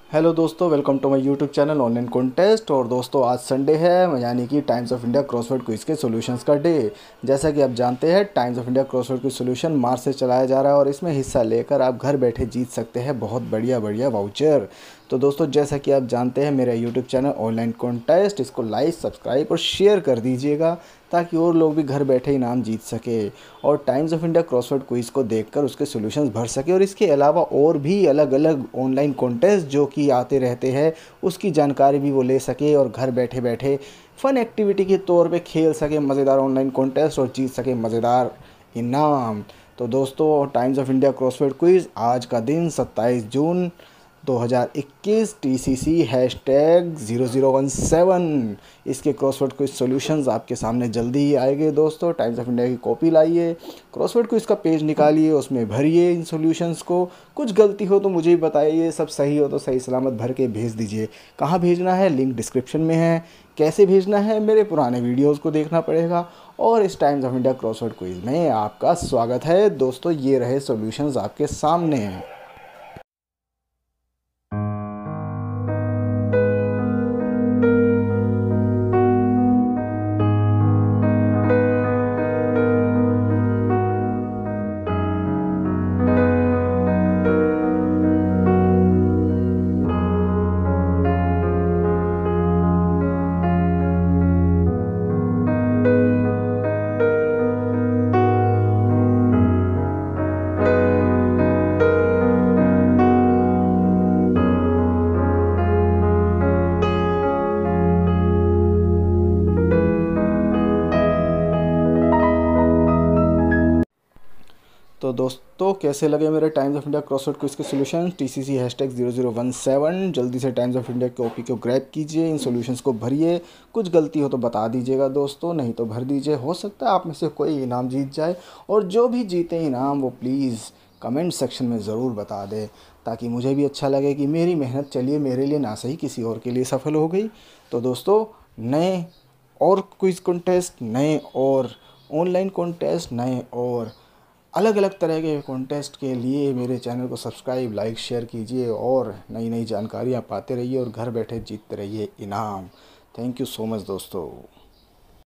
Hello दोस्तों, welcome to my YouTube channel online contest. और दोस्तों आज संडे है, यानी कि Times of India crossword quiz के सॉल्यूशंस का डे। जैसा कि आप जानते हैं, Times of India crossword quiz solution March से चलाया जा रहा है और इसमें हिस्सा लेकर आप घर बैठे जीत सकते हैं बहुत बढ़िया बढ़िया वाउचर। तो दोस्तों जैसा कि आप जानते हैं, मेरा यूट्यूब चैनल ऑनलाइन कॉन्टेस्ट, इसको लाइक, सब्सक्राइब और शेयर कर दीजिएगा ताकि और लोग भी घर बैठे इनाम जीत सके और Times of India crossword quiz को देखकर उसके सॉल्यूशंस भर सके। और इसके अलावा और भी अलग अलग ऑनलाइन कॉन्टेस्ट जो कि आते रहते हैं, उसकी जानकारी भी वो ले सके और घर बैठे बैठे फ़न एक्टिविटी के तौर पे खेल सके मज़ेदार ऑनलाइन कॉन्टेस्ट और जीत सके मज़ेदार इनाम। तो दोस्तों Times of India crossword quiz आज का दिन 27 जून 2021 TCC #0017 इसके क्रॉसवर्ड क्विज सॉल्यूशंस आपके सामने जल्दी ही आएंगे। दोस्तों टाइम्स ऑफ इंडिया की कॉपी लाइए, क्रॉसवर्ड क्विज का पेज निकालिए, उसमें भरिए इन सॉल्यूशंस को। कुछ गलती हो तो मुझे ही बताइए, सब सही हो तो सही सलामत भर के भेज दीजिए। कहाँ भेजना है, लिंक डिस्क्रिप्शन में है। कैसे भेजना है, मेरे पुराने वीडियोज़ को देखना पड़ेगा। और इस Times of India crossword quiz में आपका स्वागत है। दोस्तों ये रहे सॉल्यूशंस आपके सामने। तो दोस्तों कैसे लगे मेरे Times of India crossword quiz के सॉल्यूशन TCC #0017। जल्दी से टाइम्स ऑफ इंडिया कॉपी को ग्रैब कीजिए, इन सॉल्यूशंस को भरिए। कुछ गलती हो तो बता दीजिएगा दोस्तों, नहीं तो भर दीजिए। हो सकता है आप में से कोई इनाम जीत जाए। और जो भी जीते इनाम वो प्लीज़ कमेंट सेक्शन में ज़रूर बता दे ताकि मुझे भी अच्छा लगे कि मेरी मेहनत चलिए मेरे लिए ना सही किसी और के लिए सफल हो गई। तो दोस्तों नए और क्विज कॉन्टेस्ट, नए और ऑनलाइन कॉन्टेस्ट, नए और अलग अलग तरह के कॉन्टेस्ट के लिए मेरे चैनल को सब्सक्राइब, लाइक, शेयर कीजिए और नई नई जानकारियाँ पाते रहिए और घर बैठे जीतते रहिए इनाम। थैंक यू सो मच दोस्तों।